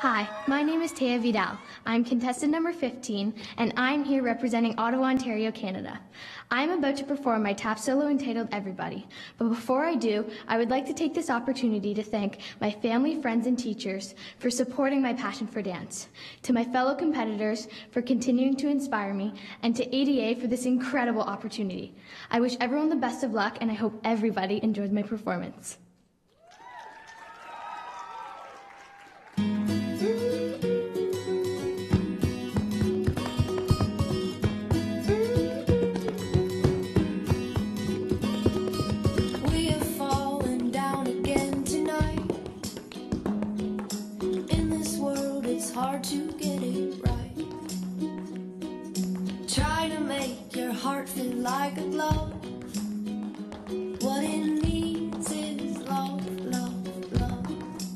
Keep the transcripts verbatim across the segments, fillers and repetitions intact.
Hi, my name is Taya Vidal. I'm contestant number fifteen, and I'm here representing Ottawa, Ontario, Canada. I'm about to perform my tap solo entitled Everybody, but before I do, I would like to take this opportunity to thank my family, friends, and teachers for supporting my passion for dance, to my fellow competitors for continuing to inspire me, and to A D A for this incredible opportunity. I wish everyone the best of luck, and I hope everybody enjoys my performance. Hard to get it right. Try to make your heart feel like a glove. What it needs is love, love, love.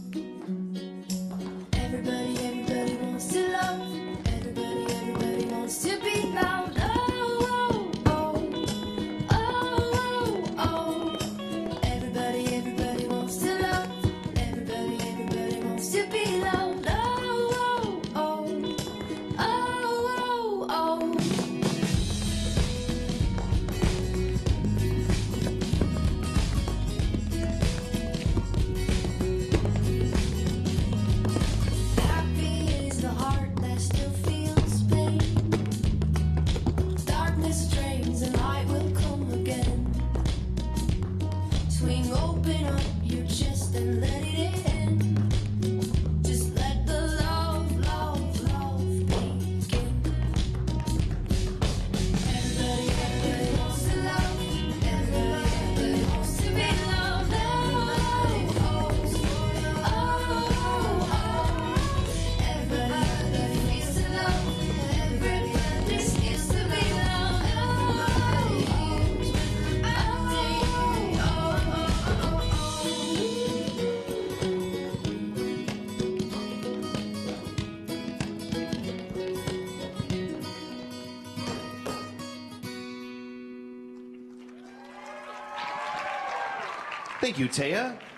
Everybody, everybody wants to love. Everybody, everybody wants to be loved. Oh, oh, oh, oh, oh, oh. Everybody, everybody wants to love. Everybody, everybody wants to be loved. Swing open up your chest and let it in. Just let the love, love, love begin. Everybody, everybody wants to love. Everybody, everybody wants to be loved. Oh, oh, oh, oh. Everybody, everybody needs to love. Everybody needs to be loved. Oh, oh, Thank you, Taya.